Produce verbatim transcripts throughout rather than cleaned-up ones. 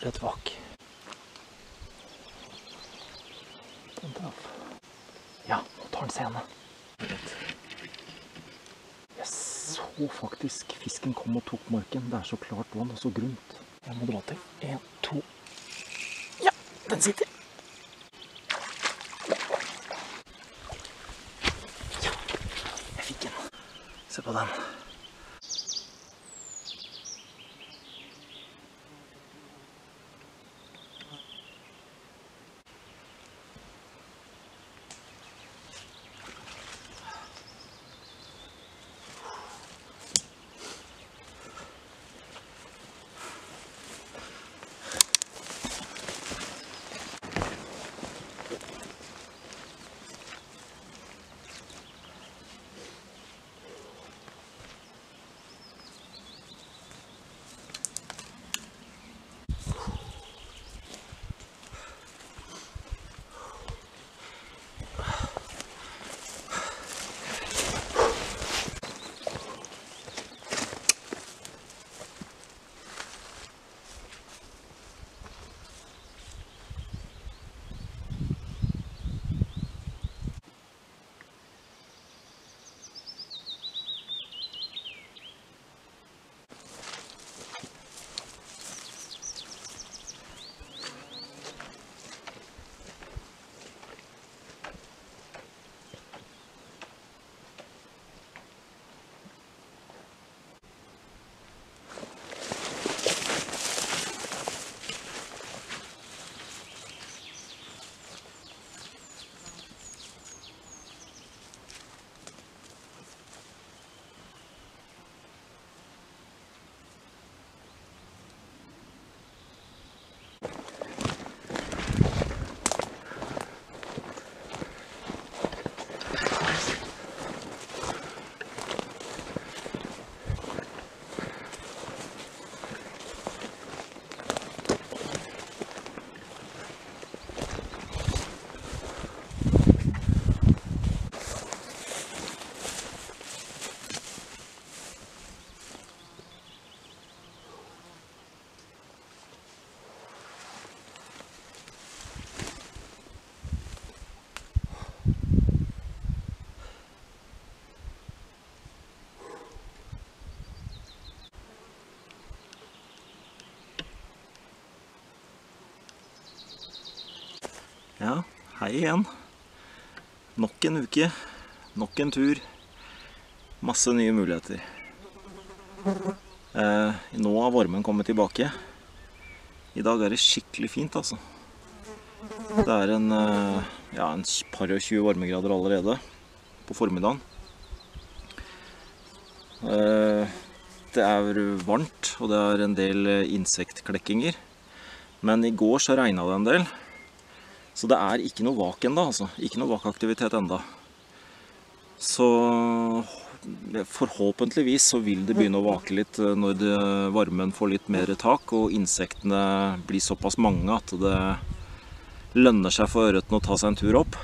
et vak. Den traff. Ja, nå tar den scene. Jeg så faktisk fisken kom og tok marken. Det er så klart vann og så grunt. Jeg må dra til. En, to. Ja, den sitter. Ja, jeg fikk den. Se på den. Ja, hei igjen. Nok en uke, nok en tur, masse nye muligheter. Eh, nå har varmen kommet tilbake. I dag er det skikkelig fint, altså. Det er en, eh, ja, en par og tjue varmegrader allerede på formiddagen. Eh, det er varmt, og det er en del insektklegginger. Men i går så regnet det en del. Så det er ikke noe vak enda, altså. Ikke noe vakaktivitet enda. Så forhåpentligvis så vil det begynne å vake litt når det, varmen får litt mer tak, og insektene blir såpass mange at det lønner seg for ørreten å ta seg en tur opp.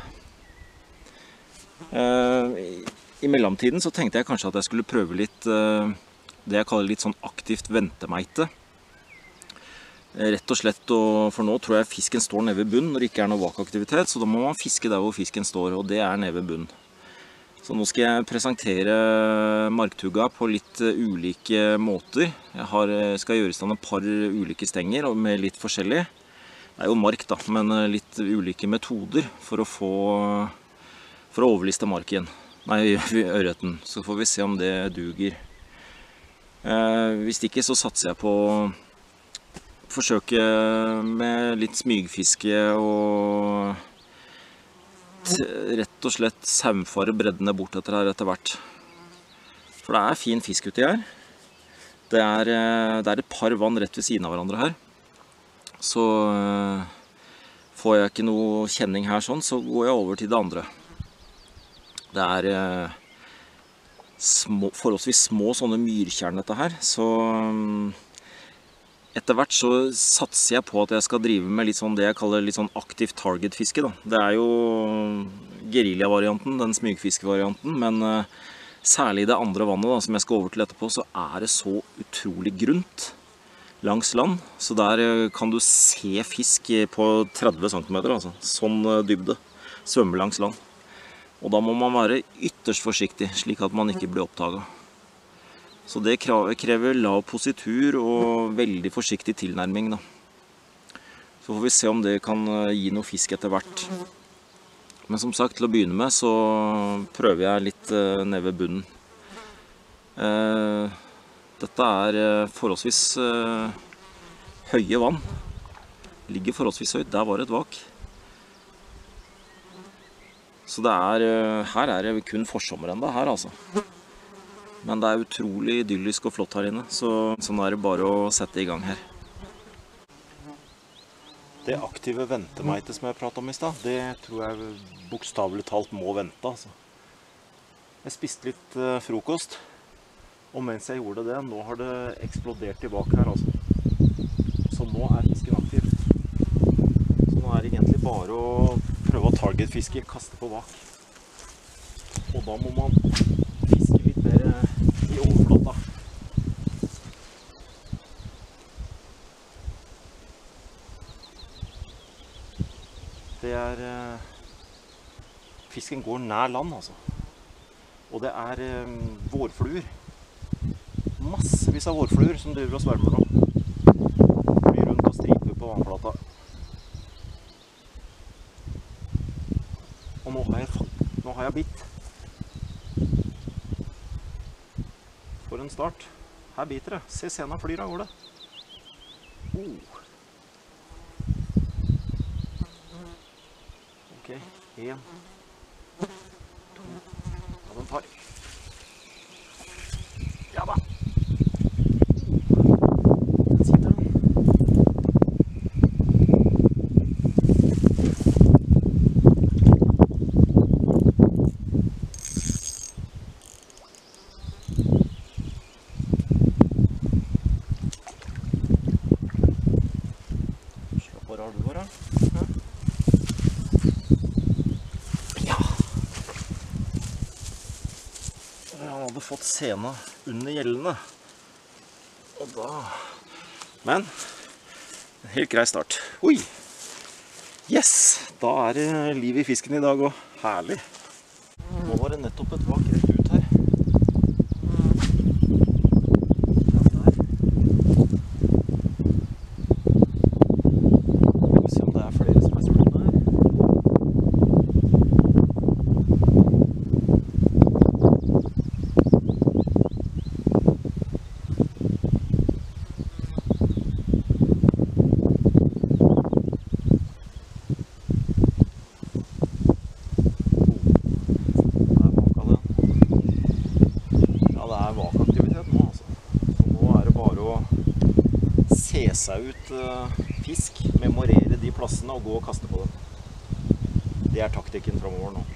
Eh, I mellomtiden så tenkte jeg kanskje at jeg skulle prøve litt eh, det jeg kaller litt sånn aktivt ventemeite. Rett og slett, for nå tror jeg fisken står nede ved bunn når det ikke er noe vakaktivitet, så da må man fiske der hvor fisken står, og det er nede ved bunn. Så nå skal jeg presentere marktugga på litt ulike måter. Jeg har, skal gjøre i stand et par ulike stenger med litt forskjellig. Det er jo mark da, men litt ulike metoder for å få, for å overliste marken. Nei, ørreten. Så får vi se om det duger. Eh, hvis ikke så satser jeg på forsøke med litt smygfiske og rett og slett saumfare breddene bort etter her etter hvert. For det er fin fisk uti her. Det er, det er et par vann rett ved siden av hverandre her. Så får jeg ikke noe kjenning her sånn, så går jeg over til det andre. Det er små, forholdsvis små sånne myrtjern dette her, så etter hvert så satser jeg på at jeg skal drive med litt sånn det jeg kaller litt sånn aktivt target-fiske da. Det er jo guerilla-varianten, den smygfiske-varianten, men uh, særlig i det andre vannet da, som jeg skal over til etterpå, så er det så utrolig grunt. langs land, så der kan du se fisk på tretti centimeter, altså. Sånn dybde. Svømme langs land. Og da må man være ytterst forsiktig, slik at man ikke blir oppdaget. Så det krever lav positur og veldig forsiktig tilnærming, da. Så får vi se om det kan gi noe fisk etter hvert. Men som sagt, til å begynne med så prøver jeg litt ned ved bunnen. Dette er forholdsvis høye vann. Ligger forholdsvis høyt. Der var et vak. Så det er, her er det kun forsommer enda her, altså. Men det er utrolig idyllisk og flott her inne, så sånn er det bare å sette i gang her. Det aktive ventemeitet som jeg pratet om i sted, det tror jeg bokstavelig talt må vente, altså. Jeg spiste litt uh, frokost, og mens jeg gjorde det, nå har det eksplodert i vak her, altså. Så nå er fisken aktiv. Så nå er det egentlig bare å prøve å targetfiske, kaste på vak. Og da må man fiske litt mer i overflata. Det er fisken går nær land, altså. Og det er vårfluer. Massevis av vårfluer som driver og svermer nå. Flyr rundt og striper på vannflata. Og nå har jeg, nå har jeg bitt. For en start. Her biter det. Se sena flyr av gårde. Oh. Ok, en, to, ja, den tar. Ja da. Den sitter den. Slå på ralvåra. Fått sena under gjellene. Og da... Men, en helt grei start. Oi! Yes! Da er det liv i fisken i dag, og herlig. Nå var det nettopp et vak rett ut her. Ja, der. Skal vi se om det er flere som er sprunnet her. Seg ut uh, fisk, memorere de plassene og gå og kaste på dem. Det er taktikken fremover nå.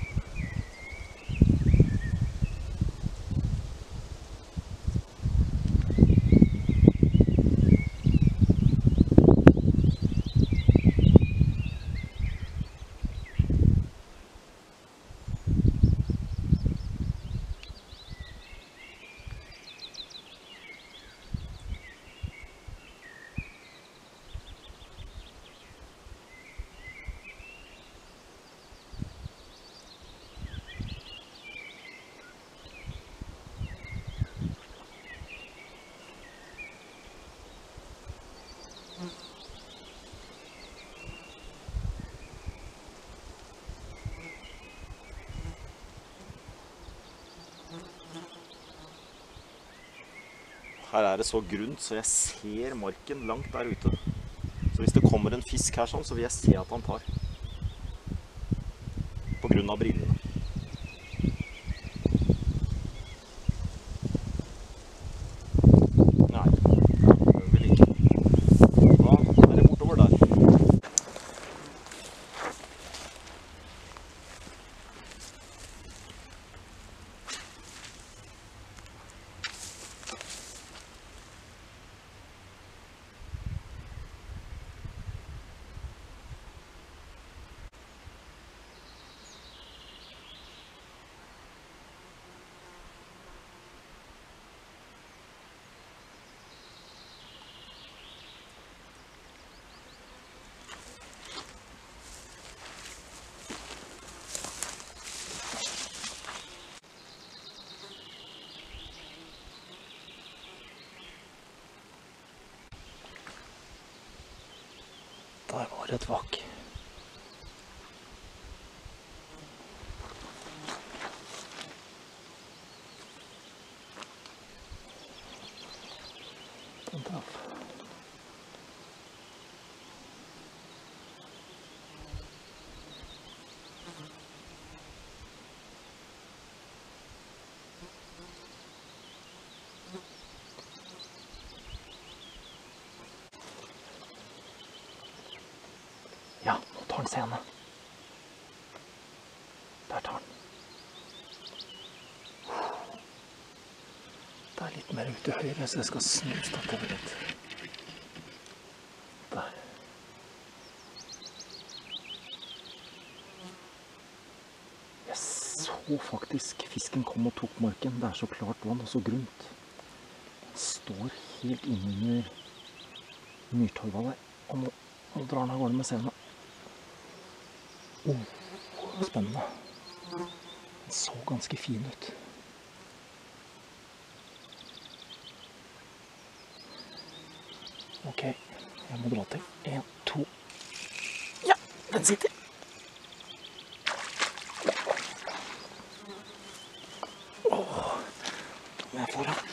Her er det så grunt, så jeg ser marken langt der ute. Så hvis det kommer en fisk her sånn, så vil jeg se at han tar. På grunn av brillene. Nei, den vil ikke. Da er det bortover der. For et vakk. Den traff. Ja, nå tar den scene. Der tar den. Det er litt mer ut til høyre, så jeg skal snu stativet litt. Der. Jeg så faktisk fisken kom og tok marken. Det er så klart vann og så grunt. Den står helt innunder myrtorva der. Og nå, nå drar den av gårde med scenen. Oh, spennende. Den så ganske fin ut. Ok, jeg må dra til. En, to. Ja, den sitter. Åh, da må jeg få den.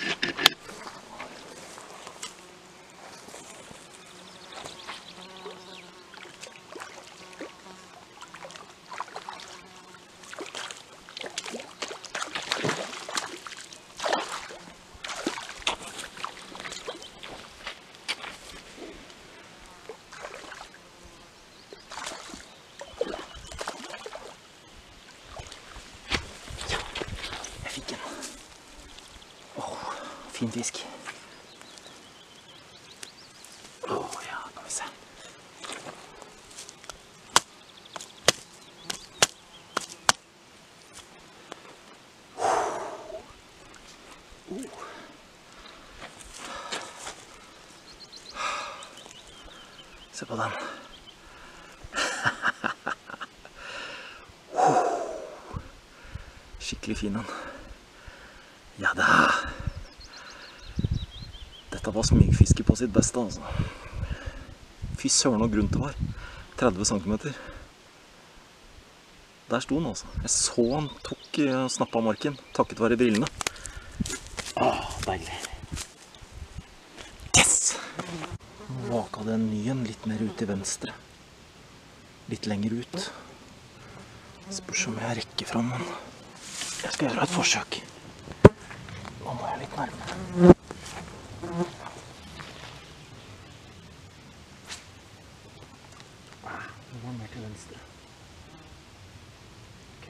Fin fisk. Åh, ja, kan vi se. Uh. Se på den. Skikkelig fin den. Ja da. Dette var smygfiske på sitt beste, altså. Fy søren og grunt det var. tretti centimeter. Der sto den, altså. Jeg så han tok og snappet av marken, takket være brillene. Åh, deilig. Yes! Nå vaka det en ny en litt mer ut til venstre. Litt lenger ut. Spørs om jeg rekker fram, men jeg skal gjøre et forsøk. Nå må jeg litt nærmere. Det var mer til venstre. Ok.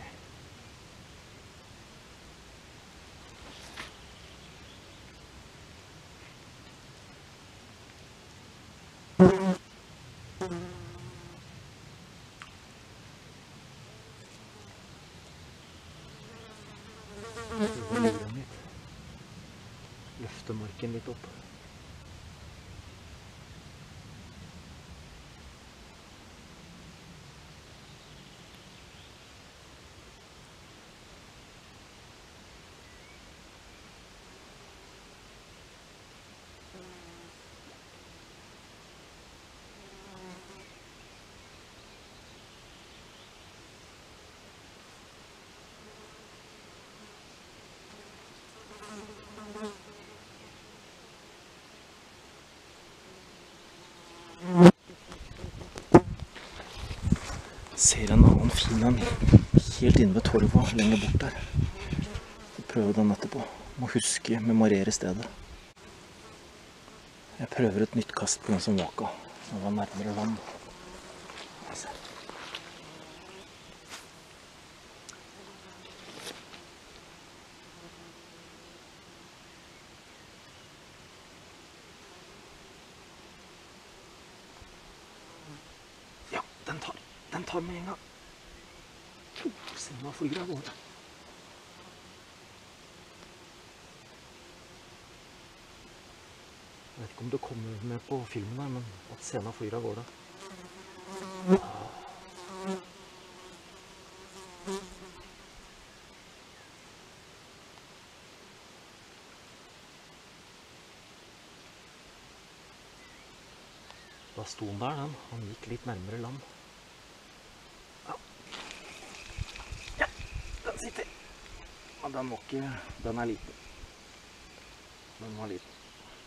Løfte marken litt opp. Ser en annen fin en helt inne ved torva, lenger bort der. Jeg prøver den etterpå. Må huske memorere stedet. Jeg prøver et nytt kast på den som vaka. Den var nærmere vann. Ja, den tar. Den tar med en gang. Sena flyr av gårde. Jeg vet ikke om det kommer med på filmen her, men at Sena flyr av gårde. Da sto han der, den. Han gikk litt nærmere land. Ja. Ja, den sitter. Ja, den var ikke... Den er liten. Den var liten.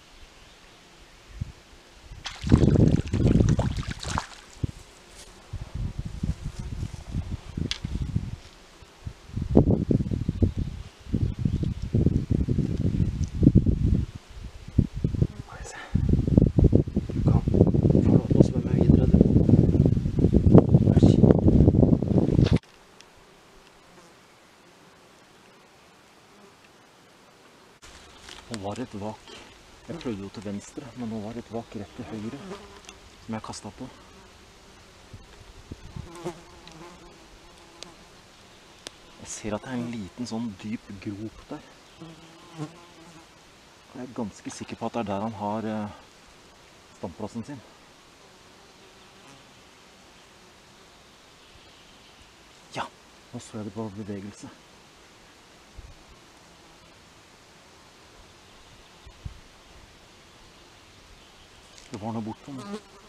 Nå var det et vak. Jeg prøvde jo til venstre, men nå var det et vak rett til høyre som jeg kastet på. Jeg ser at det er en liten sånn dyp grop der. Jeg er ganske sikker på at det er der han har standplassen sin. Ja, nå så jeg det på bevegelse. Det var noe bortom.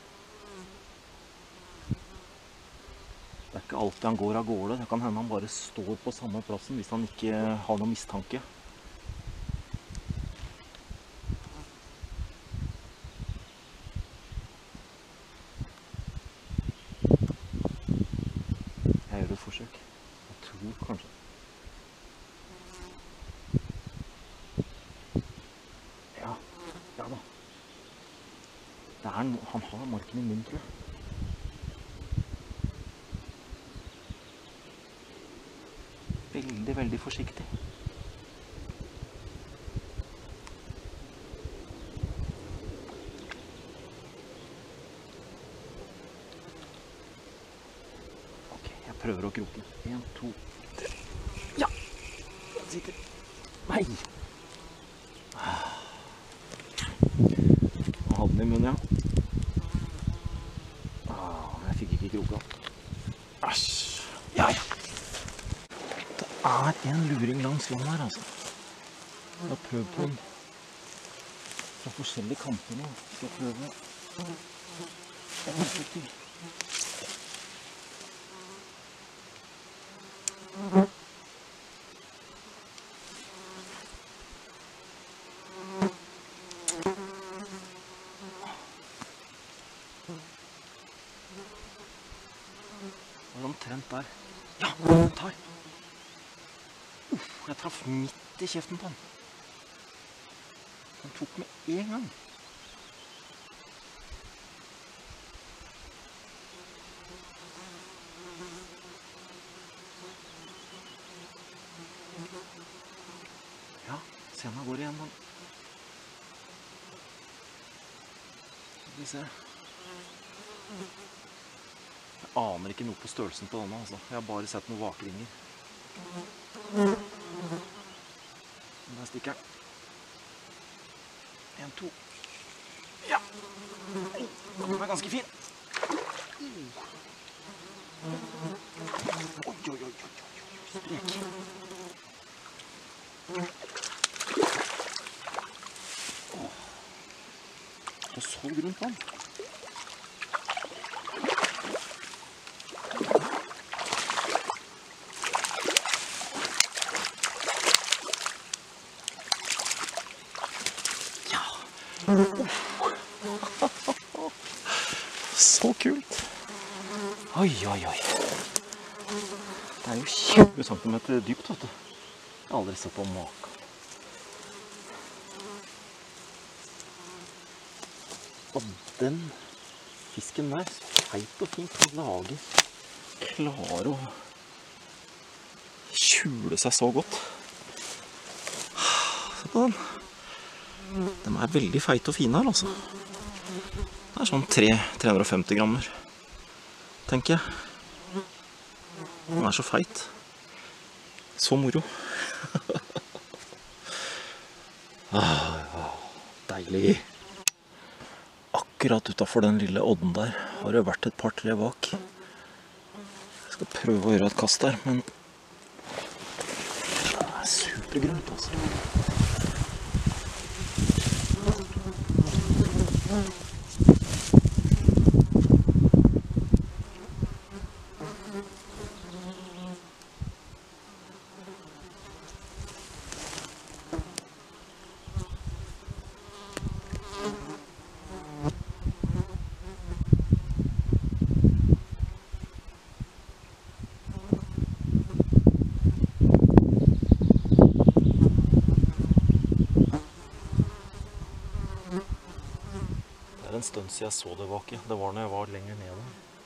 Det er ikke alltid han går av gårde. Det kan hende han bare står på samme plassen hvis han ikke har noe mistanke. Jeg gjør et forsøk. Jeg tror kanskje. Ja, ja da. Det er no, han har marken i munnen, tror jeg. Veldig, veldig forsiktig. Ok, jeg prøver å kroke. En, to, tre. Ja! Den sitter. Nei! Jeg hadde den i munnen, ja. Jeg fikk ikke kroka. Æsj! Ja, ja. Det er en luring langs vannet her, altså. Jeg har prøvd på den fra forskjellige kanter nå. Jeg skal prøve en effektiv. Det var omtrent der. Ja, den tar. Uff, jeg traff midt i kjeften på den. Den tok med en gang. Ja, sena går igjen, den. Skal vi se. Jeg aner ikke noe på størrelsen på denne, altså. Jeg har bare sett noen vakringer. Der stikker den. En, to. Ja! Den er ganske fin. Oi, oi, oi, oi, oi. Strek. Det er så grunt vann. Så kult. Oi, oi, oi. Det er jo tjue centimeter dypt, vet du. Jeg har aldri sett på maken. Og den fisken der, feit og fint, kan lage, klare å skjule seg så godt. Se på den. De er veldig feite og fine her, altså. Det er sånn tre hundre og femti grammer, tenker jeg. Den er så feit. Så moro. ah, deilig. Akkurat utenfor den lille odden der har det vært et par-tre vak. Jeg skal prøve å gjøre et kast der, men det er supergrunt, altså. en stund siden jeg så det vake. Det var når jeg var lenger nede.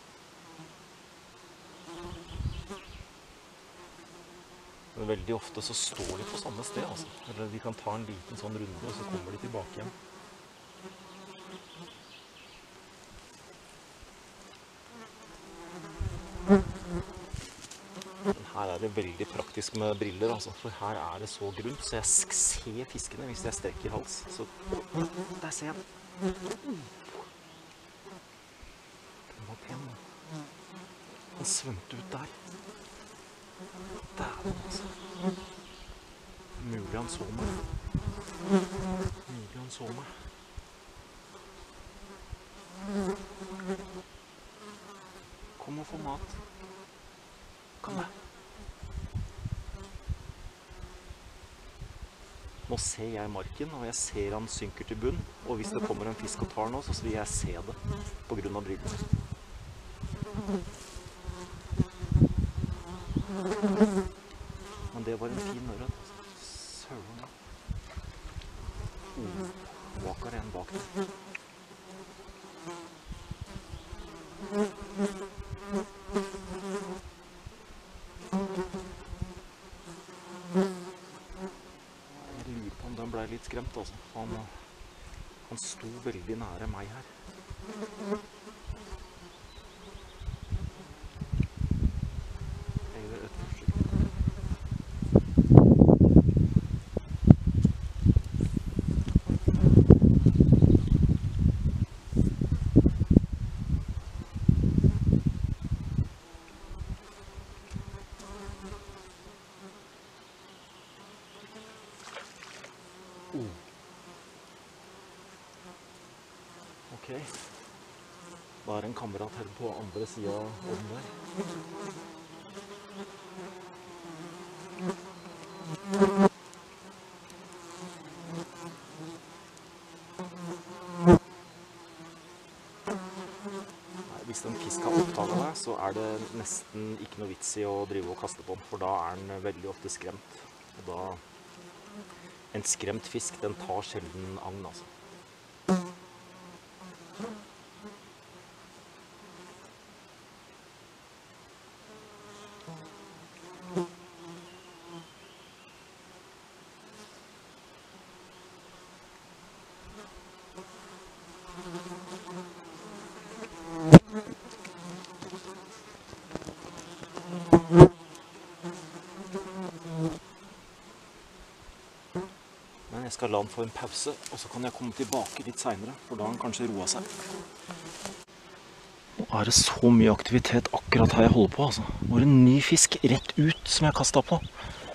Men veldig ofte så står de på samme sted, altså. Eller de kan ta en liten sånn runde, og så kommer de tilbake igjen. Men her er det veldig praktisk med briller, altså. For her er det så grunt, så jeg ser fiskene hvis jeg strekker hals. Så der ser jeg den. Den var pen. Den svømte ut der. Dæven, altså. Mulig han så meg. Mulig han så meg. Kom og få mat. Kom da. Nå ser jeg marken, og jeg ser han synker til bunn. Og hvis det kommer en fisk og tar nå, så vil jeg se det på grunn av brillene. Men det var en fin ørret. Søren. Oh, vaker en bak der. Jeg lurer på om den ble litt skremt, altså. Han, han sto veldig nære meg her. Ok, da er en kamerat her på andre siden av den der. Nei, hvis en fisk har oppdaget deg, så er det nesten ikke noe vits i å drive og kaste på den, for da er den veldig ofte skremt. Og da, en skremt fisk, den tar sjelden agn, altså. Men jeg skal la han få en pause, og så kan jeg komme tilbake litt senere, for da har han kanskje roet seg. Nå er det så mye aktivitet akkurat her jeg holder på, altså. Nå er det en ny fisk rett ut som jeg kastet på.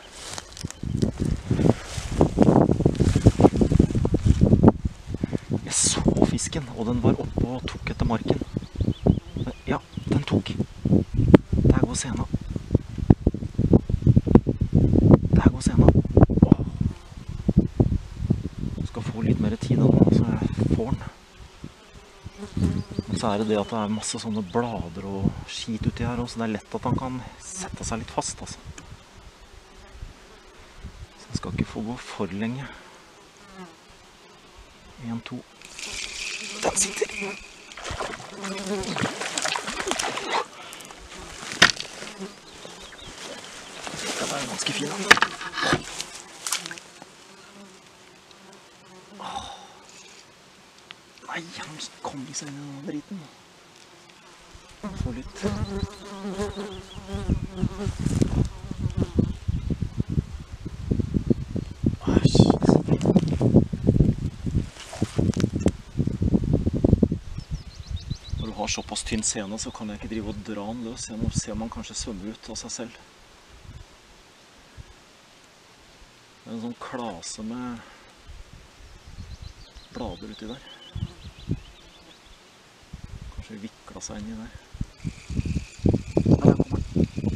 Jeg så fisken, og den var oppe og tok etter marken. Ja, den tok. Der går sena. Der går sena. Få litt mer tid nå, så jeg får den. Og så er det det at det er masse sånne blader og skit uti her også, så det er lett at han kan sette seg litt fast, altså. Så jeg skal ikke få gå for lenge. En, to. Den sitter! Den er ganske fin, da. Nei, han kom i seg inn i denne driten. Få litt. Når du har såpass tynn sene, så kan jeg ikke drive og dra den løs. Jeg må se om han kanskje svømmer ut av seg selv. Det er en sånn klase med blader uti der. Kanskje vikla seg inn i der. Ja, der kommer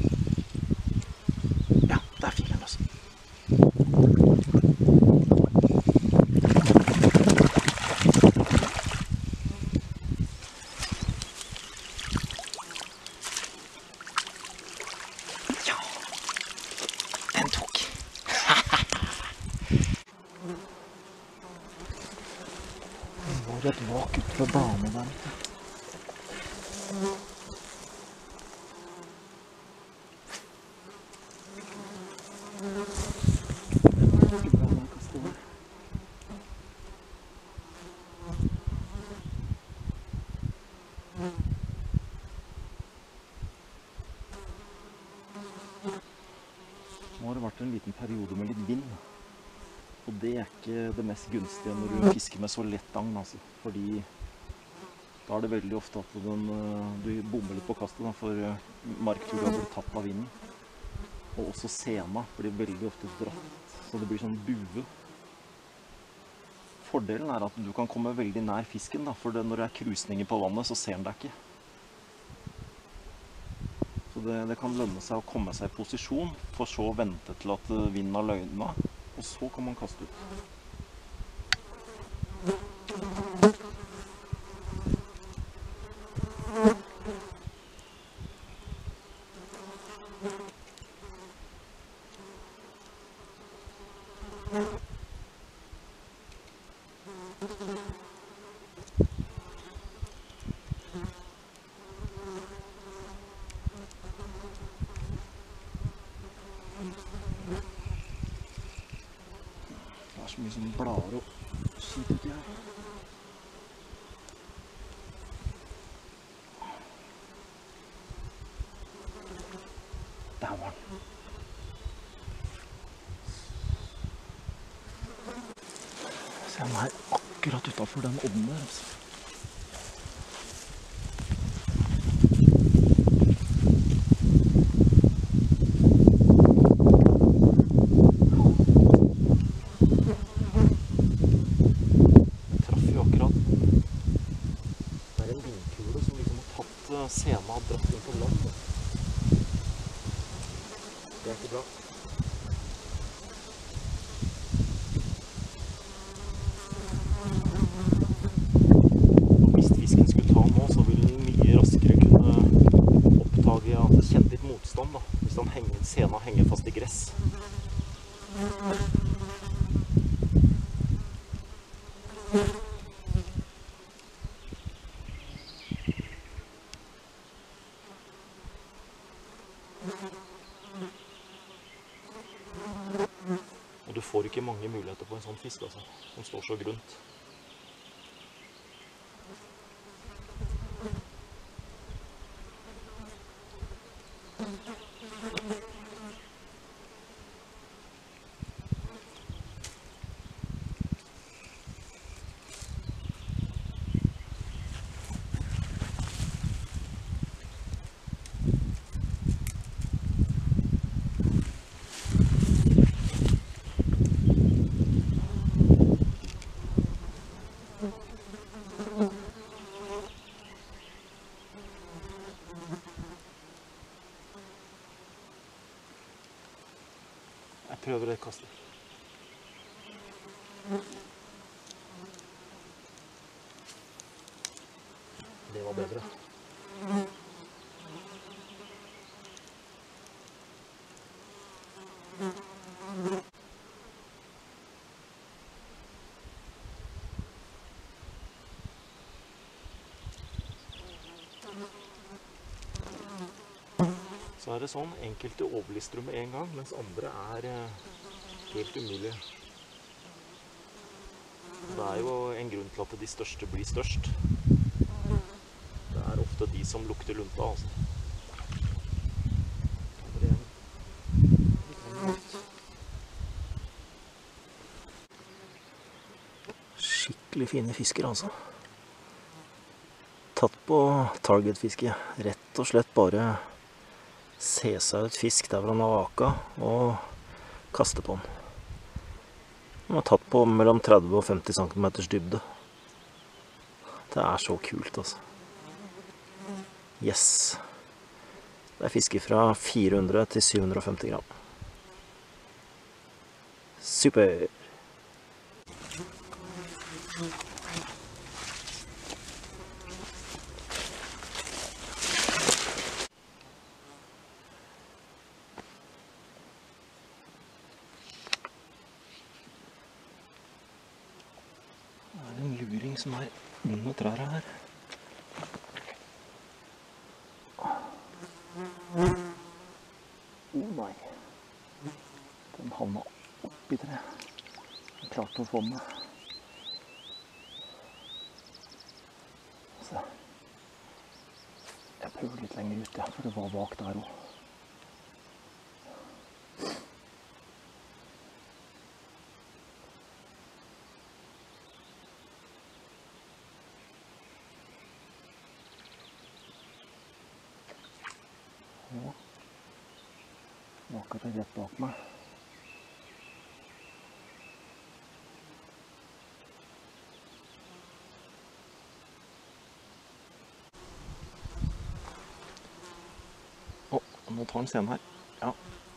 den. Ja, der fikk jeg den løs. Ja, den tok. Den var har et vak ut fra bladene der. Nå har det vært en liten periode med litt vind, og det er ikke det mest gunstige når du fisker med så lett agn, altså. Fordi da er det veldig ofte at den, du bommer litt på kastet, da, for marktura blir tatt av vinden. Og også sena blir veldig ofte dratt, så det blir sånn bue. Fordelen er at du kan komme veldig nær fisken, da, for det, når det er krusninger på vannet, så ser den deg ikke. Så det, det kan lønne seg å komme seg i posisjon, for så å vente til at vinden har løgna, og så kan man kaste ut. Det er så mye som blader og skit uti her. Der var den. Se, den er akkurat utenfor den odden der, altså. Sena har dratt inn på land. Det er ikke bra. Og hvis fisken skulle ta nå, så vil den mye raskere kunne oppdage at det kjenner litt motstand, da. Hvis den henger, sena henger fast i gress. Og du får ikke mange muligheter på en sånn fisk, altså, som står så grunt. Jeg prøver det kastet. Det var bedre. Så er det sånn, enkelte overlister du med en gang, mens andre er eh, helt umulige. Det er jo en grunn til at de største blir størst. Det er ofte de som lukter lunta, altså. Skikkelig fine fisker, altså. Tatt på target-fiske. Rett og slett bare se seg ut fisk der hvor han har vaka, og kaste på den. Han har tatt på mellom tretti og femti centimeters dybde. Det er så kult, altså. Yes. Det er fiske fra fire hundre til syv hundre og femti gram. Super! Det er en luring som er under trærne her. Å oh nei. Den havna oppi treet. Jeg klarte å få den med. Så. Jeg prøver litt lenger ut, ja, for det var bak der også. Ja, det var akkurat rett bak meg. Å, nå tar den scenen her. Ja.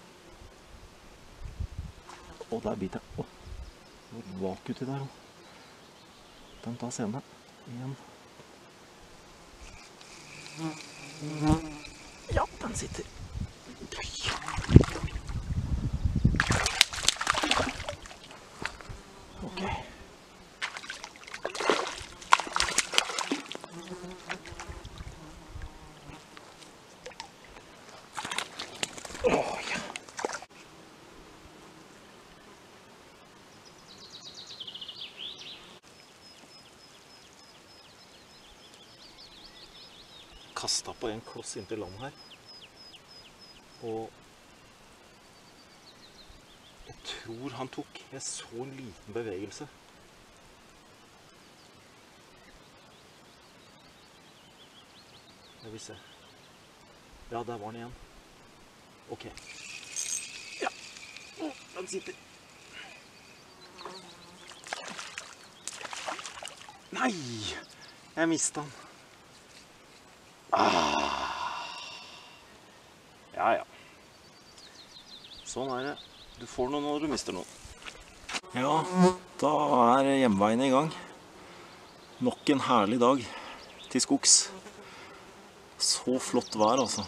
Å, der biter jeg. Å, det var vak uti der også. Den tar scenen her. Igjen. Ja, den sitter. Ok. Åh, ja. Kastet på en kloss inntil land her. Og jeg tror han tok, jeg så en liten bevegelse. Jeg vil se. Ja, der var den igjen. Ok. Ja, oh, den sitter. Nei, jeg mistet den. Ah. Ja, ja. Sånn er det. Du får noe når du mister noe. Ja, da er hjemveien i gang. Nok en herlig dag til skogs. Så flott vær, altså.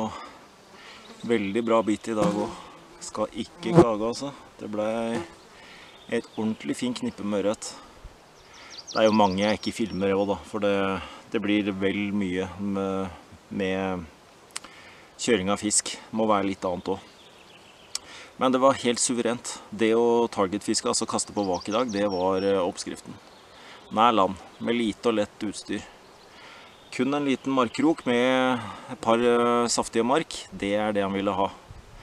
Og veldig bra bit i dag også. Skal ikke klage, altså. Det ble et ordentlig fin knippe med ørret. Det er jo mange jeg ikke filmer også, da. For det, det blir vel mye med, med kjøring av fisk. Må være litt annet også. Men det var helt suverent. Det å targetfiske, altså kaste på vak i dag, det var oppskriften. Nær land, med lite og lett utstyr. Kun en liten markkrok med et par saftige mark, det er det han ville ha.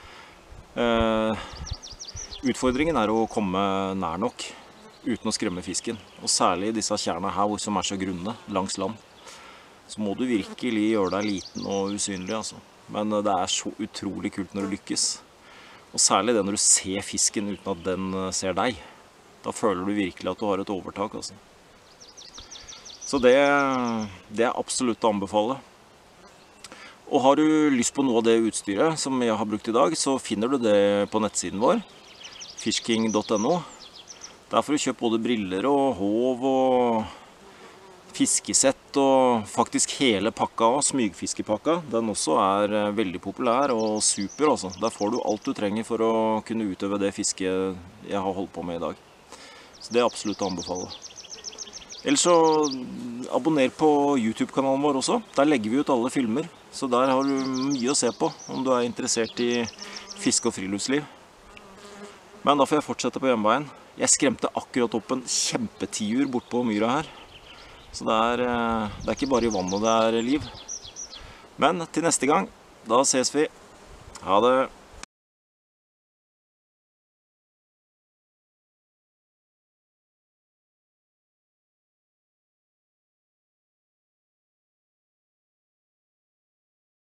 Uh, utfordringen er å komme nær nok, uten å skremme fisken. Og særlig disse tjærene her, som er så grunne, langs land. Så må du virkelig gjøre deg liten og usynlig, altså. Men det er så utrolig kult når du lykkes. Og særlig det når du ser fisken uten at den ser deg. Da føler du virkelig at du har et overtak, altså. Så det, det er absolutt å anbefale. Og har du lyst på noe av det utstyret som jeg har brukt i dag, så finner du det på nettsiden vår, fishking punktum no. Der får du kjøpt både briller og håv og fiskesett og faktisk hele pakka, smygfiskepakka. Den også er veldig populær og super, altså. Der får du alt du trenger for å kunne utøve det fisket jeg har holdt på med i dag. Så det er absolutt å anbefale. Ellers så abonner på YouTube-kanalen vår også. Der legger vi ut alle filmer. Så der har du mye å se på om du er interessert i fiske og friluftsliv. Men da får jeg fortsette på hjemveien. Jeg skremte akkurat opp en kjempetiur bort på myra her. Så det er, det er ikke bare i vannet det er liv. Men til neste gang, da ses vi. Ha det!